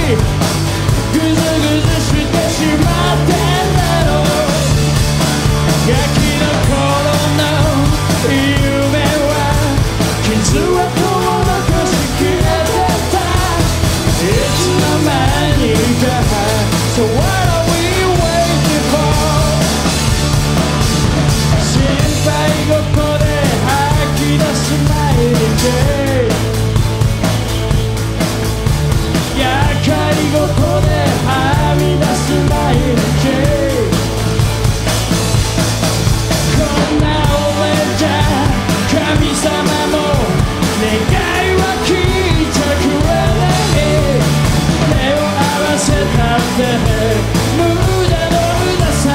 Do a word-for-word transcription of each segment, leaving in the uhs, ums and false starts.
グズグズしてしまってんだろう。ガキの頃の夢は傷跡を残しきれてた。いつの間にか So what are we waiting for? 心配事で吐き出す毎日、やかりごとではみ出す毎日。こんな俺じゃ神様も願いは聞いてくれない。手を合わせたって無駄の無駄さ。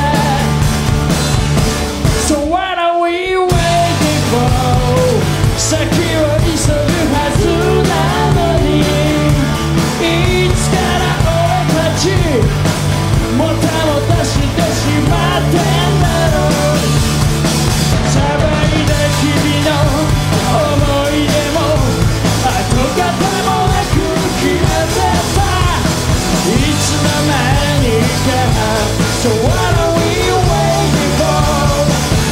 So what are we waiting for? 先を急ぐはずなのに、いつから俺たちもたもたしてしまってんだろう。騒いだ君の思い出も跡形もなく消えてた。いつの間にか So what are we waiting for?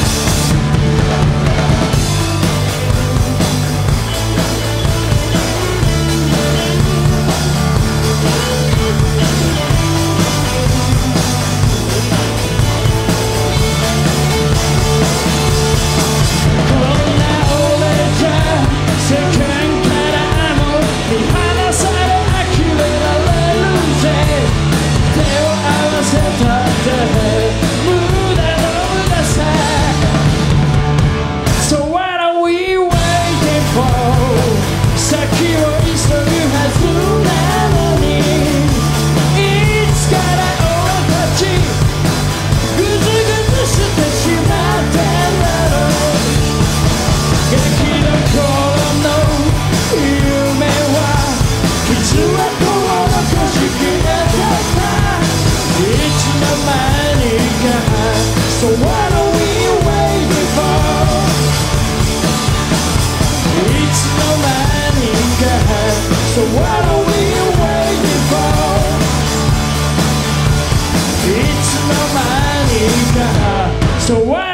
こんな俺じゃ世間からも見放され呆れられるぜ。手を合わせたって無駄の無駄さ。 So what are we waiting for? 先を急ぐはずなのに、いつから俺たちグズグズしてしまってんだろう。ガキの頃の夢は傷跡を残しきれてた。いつの間にか So what are we waiting for? いつの間にか So what are we waiting for? いつの間にか So what